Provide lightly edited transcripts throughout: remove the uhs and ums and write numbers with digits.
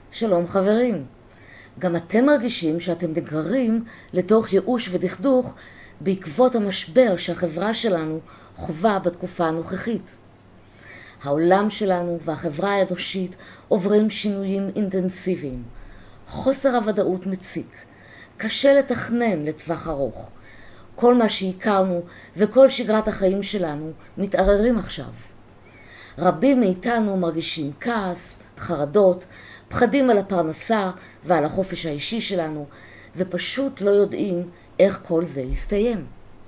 שלום חברים. גם אתם מרגישים שאתם נגררים לתוך ייאוש ודכדוך בעקבות המשבר שהחברה שלנו חווה בתקופה הנוכחית. העולם שלנו והחברה האנושית עוברים שינויים אינטנסיביים. חוסר הוודאות מציק. קשה לתכנן לטווח ארוך. כל מה שהכרנו וכל שגרת החיים שלנו מתערערים עכשיו. רבים מאיתנו מרגישים כעס, חרדות, פחדים על הפרנסה ועל החופש האישי שלנו, ופשוט לא יודעים איך כל זה יסתיים.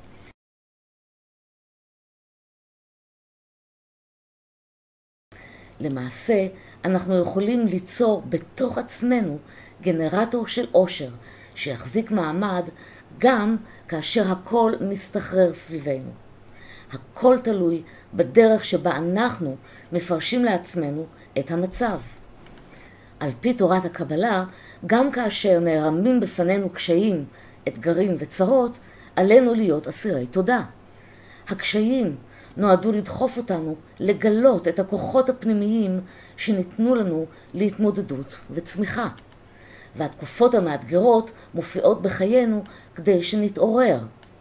למעשה, אנחנו יכולים ליצור בתוך עצמנו גנרטור של אושר שיחזיק מעמד גם כאשר הכל מסתחרר סביבנו. הכל תלוי בדרך שבה אנחנו מפרשים לעצמנו את המצב. על פי תורת הקבלה, גם כאשר נערמים בפנינו קשיים, אתגרים וצרות, עלינו להיות אסירי תודה. הקשיים נועדו לדחוף אותנו לגלות את הכוחות הפנימיים שניתנו לנו להתמודדות וצמיחה. והתקופות המאתגרות מופיעות בחיינו כדי שנתעורר.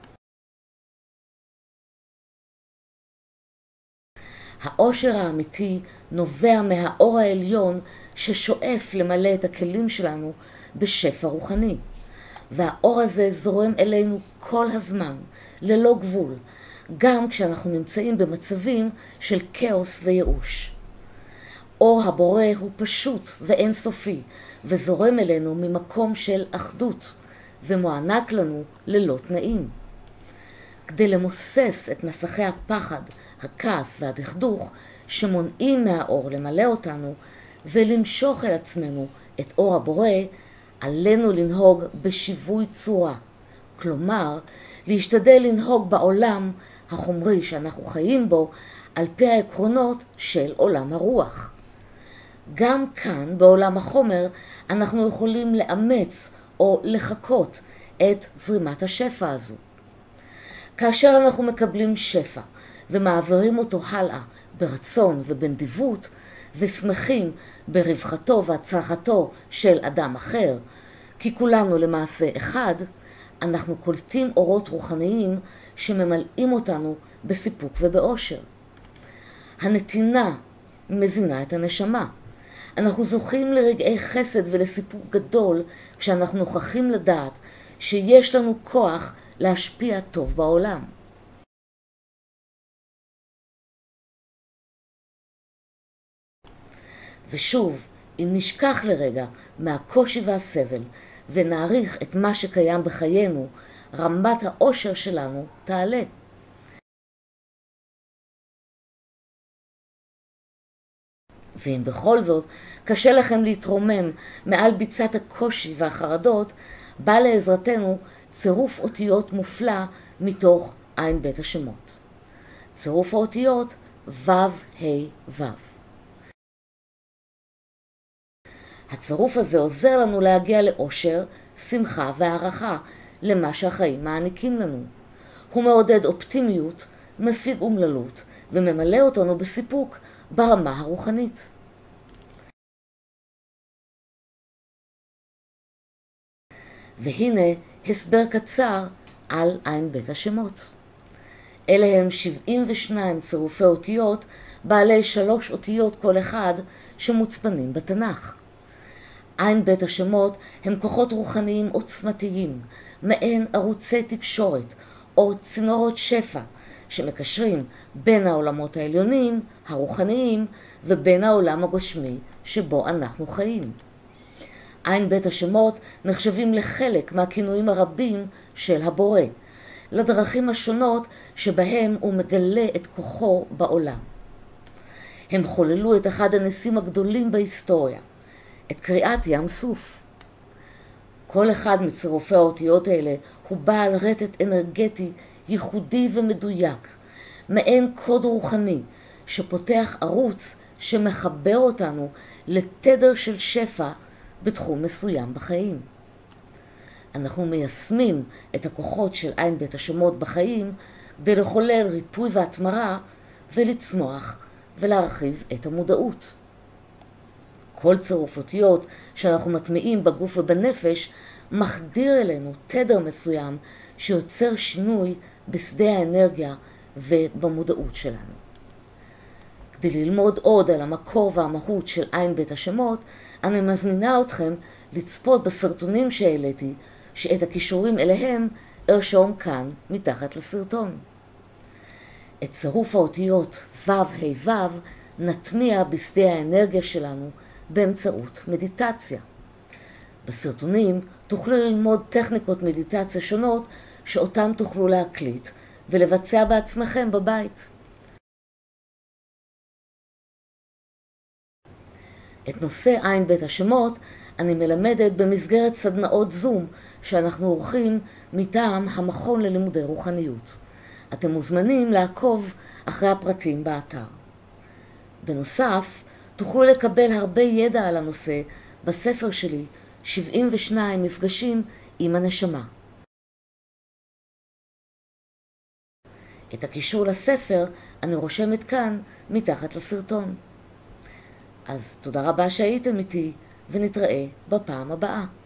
האושר האמיתי נובע מהאור העליון ששואף למלא את הכלים שלנו בשפע רוחני. והאור הזה זורם אלינו כל הזמן, ללא גבול, גם כשאנחנו נמצאים במצבים של כאוס וייאוש. אור הבורא הוא פשוט ואינסופי, וזורם אלינו ממקום של אחדות, ומוענק לנו ללא תנאים. כדי למוסס את מסכי הפחד, הכעס והדכדוך שמונעים מהאור למלא אותנו ולמשוך אל עצמנו את אור הבורא, עלינו לנהוג בשיווי צורה. כלומר, להשתדל לנהוג בעולם החומרי שאנחנו חיים בו על פי העקרונות של עולם הרוח. גם כאן בעולם החומר אנחנו יכולים לאמץ או לחכות את זרימת השפע הזו. כאשר אנחנו מקבלים שפע ומעבירים אותו הלאה ברצון ובנדיבות ושמחים ברווחתו והצלחתו של אדם אחר, כי כולנו למעשה אחד, אנחנו קולטים אורות רוחניים שממלאים אותנו בסיפוק ובאושר. הנתינה מזינה את הנשמה. אנחנו זוכים לרגעי חסד ולסיפוק גדול כשאנחנו נוכחים לדעת שיש לנו כוח להשפיע טוב בעולם. ושוב, אם נשכח לרגע מהקושי והסבל ונעריך את מה שקיים בחיינו, רמת האושר שלנו תעלה. ואם בכל זאת קשה לכם להתרומם מעל ביצת הקושי והחרדות, בא לעזרתנו צירוף אותיות מופלא מתוך עין בית השמות. צירוף האותיות ו' ה' ו'. הצירוף הזה עוזר לנו להגיע לאושר, שמחה והערכה למה שהחיים מעניקים לנו. הוא מעודד אופטימיות, מפיג אומללות וממלא אותנו בסיפוק ברמה הרוחנית. והנה הסבר קצר על עין בית השמות. אלה הם 72 צירופי אותיות בעלי 3 אותיות כל אחד שמוצפנים בתנ"ך. עין בית השמות הם כוחות רוחניים עוצמתיים, מעין ערוצי תקשורת או צינורות שפע שמקשרים בין העולמות העליונים, הרוחניים, ובין העולם הגשמי שבו אנחנו חיים. עין בית השמות נחשבים לחלק מהכינויים הרבים של הבורא, לדרכים השונות שבהם הוא מגלה את כוחו בעולם. הם חוללו את אחד הניסים הגדולים בהיסטוריה, את קריעת ים סוף. כל אחד מצירופי האותיות האלה הוא בעל רטט אנרגטי ייחודי ומדויק, מעין קוד רוחני שפותח ערוץ שמחבר אותנו לתדר של שפע בתחום מסוים בחיים. אנחנו מיישמים את הכוחות של עין בית השמות בחיים כדי לחולל ריפוי והתמרה ולצמוח ולהרחיב את המודעות. כל צירוף אותיות שאנחנו מטמיעים בגוף ובנפש מחדיר אלינו תדר מסוים שיוצר שינוי בשדה האנרגיה ובמודעות שלנו. כדי ללמוד עוד על המקור והמהות של עין בית השמות, אני מזמינה אתכם לצפות בסרטונים שהעליתי, שאת הכישורים אליהם ארשום כאן מתחת לסרטון. את צירוף האותיות ו' ה' ו' נטמיע בשדה האנרגיה שלנו באמצעות מדיטציה. בסרטונים תוכלו ללמוד טכניקות מדיטציה שונות שאותן תוכלו להקליט ולבצע בעצמכם בבית. את נושא עין בית השמות אני מלמדת במסגרת סדנאות זום שאנחנו עורכים מטעם המכון ללימודי רוחניות. אתם מוזמנים לעקוב אחרי הפרטים באתר. בנוסף, תוכלו לקבל הרבה ידע על הנושא בספר שלי 72 מפגשים עם הנשמה. את הקישור לספר אני רושמת כאן מתחת לסרטון. אז תודה רבה שהייתם איתי ונתראה בפעם הבאה.